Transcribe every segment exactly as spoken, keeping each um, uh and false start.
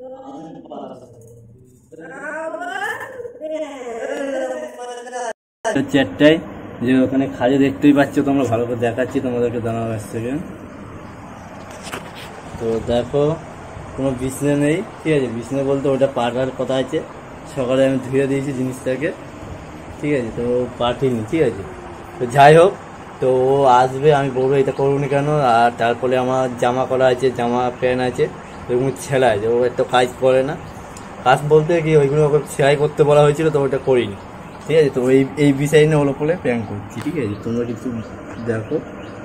চারটায় যে ওখানে খাজে দেখতেই পাচ্ছ তোমরা, ভালো করে দেখাচ্ছি তোমাদেরকে, দাঁড়াও এক সেকেন্ড। তো দেখো কোনো বিছনে নেই, ঠিক আছে, বিছনে বলতে ওটা পাঠার কথা আছে, সকালে আমি ধুয়ে দিয়েছি জিনিসটাকে, ঠিক আছে, তো পাঠিনি, ঠিক আছে। তো যাই হোক, তো ও আসবে, আমি বলবো এটা করবো না কেন, আর তারপরে আমার জামা করা আছে, জামা প্যান্ট আছে, ওইগুলো ছেঁড়া আছে, ও একটা কাজ করে না, কাজ বলতে কি ওইগুলো ওকে সেলাই করতে বলা হয়েছিল, তো ওটা করিনি, ঠিক আছে। তো এই এই বিষয় নিয়ে ওর উপরে প্র্যাঙ্ক করছি, ঠিক আছে, তোমরা কিছু দেখো।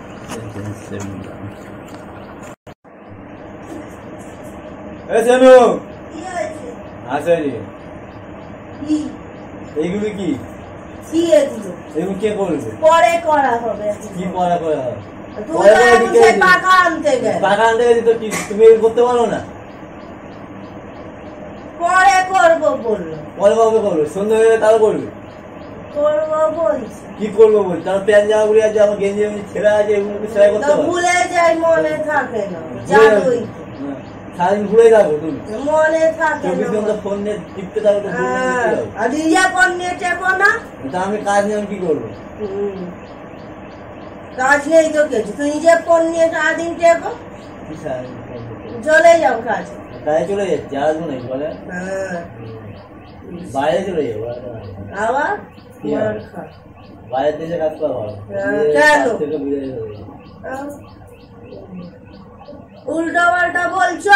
এইগুলো কি এগুলো কে করবে? পরে করা হবে। কি পরে করা হবে? টাকা আনতে গেছি তো, কি তুমি করতে পারো না? পরে করবো বললো। পরে কবে করবে? সন্ধ্যা হয়ে তাও করবে? করবো বলছি। কি করবো বলছি? তার প্যান্ট জামা গুলি আছে, আমার গেঞ্জি ছেঁড়া আছে, এগুলো সেলাই করতে হবে। ভুলে যাই, মনে থাকে না, জানোই সারাদিন ঘুরে যাবো, তুমি মনে থাকে চব্বিশ ঘন্টা ফোন নিয়ে টিপতে থাকো, আর নিজে ফোন নিয়ে টেপো না। তা আমি কাজ নিয়ে কি করবো? কাজ নেই তো কিছু, তুই নিজে ফোন নিয়ে সারাদিন টেপো, চলে যাও কাজে। কাজে চলে যাচ্ছে, আসবো না বলে, বাইরে চলে যাবো আবার, বাইরের দেশে কাজ করা ভালো, উল্টো পাল্টা বলছো,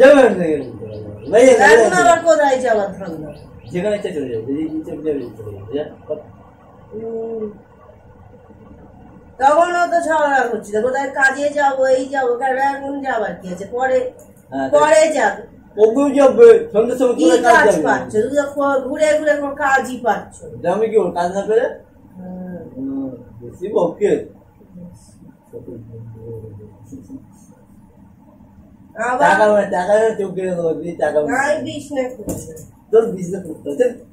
আবার কোথায় যাওয়ার ধান্দা? যেখানে ইচ্ছা চলে যাবো, তখনও তো ঝগড়া করছিল, কোথায় কাজে যাবো, এই যাবো, এখন যাবার কি আছে, পরে পরে যাবে, কাজ পাচ্ছ, ঘুরে ঘুরে কোনো কাজই পাচ্ছ, আমি কি কাজ না করে বেশি বকে টাকা টাকা চোখ কেড়ে দেবো, টাকা বিজনেস তোর বিজনেস করতে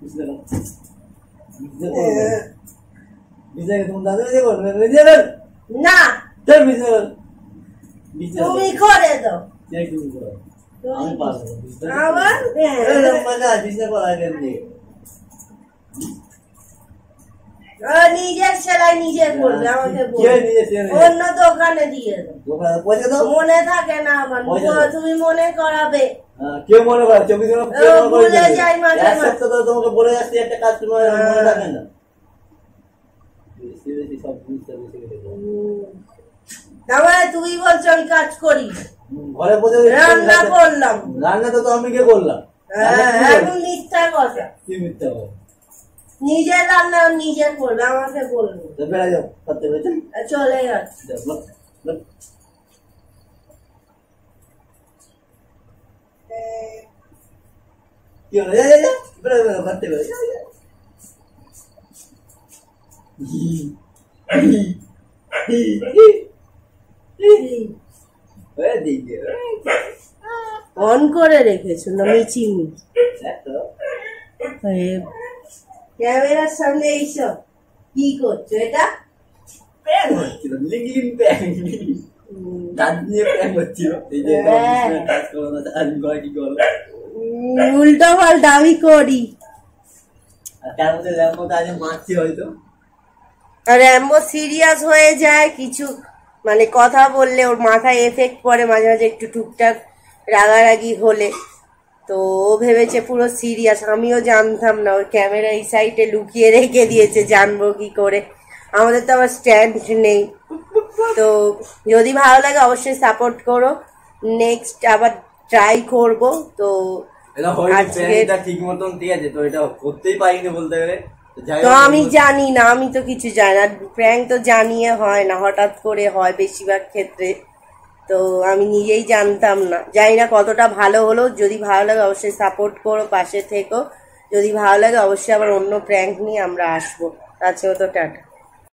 না, তোর বিজনেস তুমি করে দাও, আমি পারবো আবার বিজনেস করা নিজের সেলাই নিজে করবে, আমাকে অন্য দোকানে দিয়ে দাও, মনে থাকে না আমার, তুমি মনে করাবে, কেউ মনে করে চব্বিশ ঘন্টা ভুলে যাই, মাঝে মাঝে তোমাকে বলে যাচ্ছি একটা কাজ তোমার মনে থাকে না, তারপরে তুমি বলছো আমি কাজ করি, ঘরে বসে রান্না করলাম, রান্না তো আমি কে করলাম, এখন মিথ্যা কথা, কি মিথ্যা কথা, নিজের রান্না নিজে করবে, আমাকে বলবে, বেড়া যাও করতে পেরেছেন, চলে যাচ্ছে, কি হলো, যা যা বেড়া বেড়া করতে পেরেছে, অন করে রেখেছো না মিচিমি, ক্যামেরার সামনে এইসব কি করছো? এটা উল্টো পাল্টা আমি করি, মারছি হয়তো, আর এমন সিরিয়াস হয়ে যায় কিছু, মানে কথা বললে ওর মাথায় এফেক্ট পড়ে মাঝে মাঝে, একটু টুকটাক রাগারাগি হলে, তো ও ভেবেছে পুরো সিরিয়াস, আমিও জানতাম না, ওর ক্যামেরা এই সাইডে লুকিয়ে রেখে দিয়েছে, জানবো কি করে, আমাদের তো আবার স্ট্যান্ড নেই। তো যদি ভালো লাগে অবশ্যই সাপোর্ট করো, নেক্সট আবার ট্রাই করব। তো ঠিক মতন ঠিক আছে, তো এটা করতেই পারিনি বলতে গেলে, তো আমি জানি না, আমি তো কিছু জানি না, প্র্যাঙ্ক তো জানিয়ে হয় না, হঠাৎ করে হয় বেশিরভাগ ক্ষেত্রে, তো আমি নিজেই জানতাম না, জানি না কতটা ভালো হলো। যদি ভালো লাগে অবশ্যই সাপোর্ট করো, পাশে থেকো, যদি ভালো লাগে অবশ্যই আবার অন্য প্র্যাঙ্ক নিয়ে আমরা আসবো। আজকেও তো টাটা।